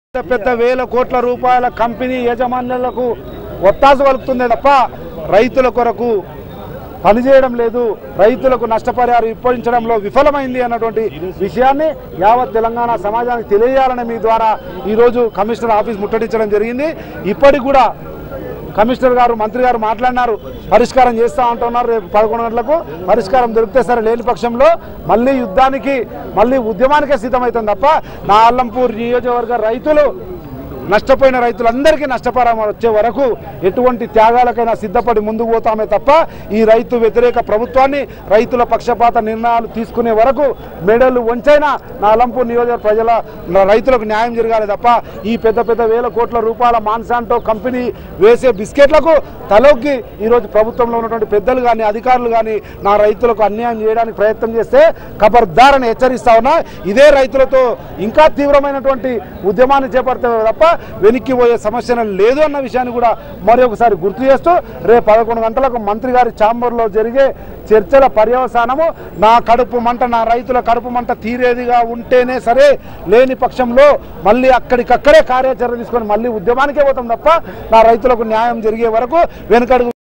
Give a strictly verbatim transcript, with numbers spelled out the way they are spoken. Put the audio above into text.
పెద్ద వేల కోట్ల రూపాయల కంపెనీ యజమానులకు ఒత్తాసు పలుకుతుందే తప్ప రైతుల కొరకు పనిచేయడం లేదు, రైతులకు నష్టపరిహారం ఇప్పించడంలో విఫలమైంది అన్నటువంటి విషయాన్ని యావత్ తెలంగాణ సమాజానికి తెలియజేయాలని మీ ద్వారా ఈరోజు కమిషనర్ ఆఫీస్ ముట్టడించడం జరిగింది. ఇప్పటికి కూడా కమిషనర్ గారు మంత్రి గారు మాట్లాడినారు, పరిష్కారం చేస్తూ ఉంటున్నారు. రేపు పదకొండు గంటలకు పరిష్కారం దొరికితే సరే, లేని పక్షంలో మళ్ళీ యుద్ధానికి మళ్ళీ ఉద్యమానికే సిద్ధమవుతుంది తప్ప నా అల్లంపూర్ నియోజకవర్గ రైతులు నష్టపోయిన రైతులందరికీ నష్టపరిహారం వచ్చే వరకు ఎటువంటి త్యాగాలకైనా సిద్ధపడి ముందుకు పోతామే తప్ప ఈ రైతు వ్యతిరేక ప్రభుత్వాన్ని రైతుల పక్షపాత నిర్ణయాలు తీసుకునే వరకు మెడలు వంచైనా నా అల్లంపూర్ నియోజకవర్గ ప్రజల రైతులకు న్యాయం జరగాలి తప్ప ఈ పెద్ద పెద్ద వేల కోట్ల రూపాయల మాన్సాంటో కంపెనీ వేసే బిస్కెట్లకు తలొగ్గి ఈరోజు ప్రభుత్వంలో ఉన్నటువంటి పెద్దలు కానీ అధికారులు కానీ నా రైతులకు అన్యాయం చేయడానికి ప్రయత్నం చేస్తే ఖబర్దారని హెచ్చరిస్తా ఉన్నా. ఇదే రైతులతో ఇంకా తీవ్రమైనటువంటి ఉద్యమాన్ని చేపడితే తప్ప వెనక్కి పోయే సమస్య లేదు అన్న విషయాన్ని కూడా మరి ఒకసారి గుర్తు చేస్తూ రేపు పదకొండు గంటలకు మంత్రి గారి ఛాంబర్లో జరిగే చర్చల పర్యవసానము నా కడుపు మంట, నా రైతుల కడుపు మంట తీరేదిగా ఉంటేనే సరే, లేని పక్షంలో మళ్ళీ అక్కడికక్కడే కార్యాచరణ తీసుకొని మళ్ళీ ఉద్యమానికే పోతాం తప్ప నా రైతులకు న్యాయం జరిగే వరకు వెనుకడుగు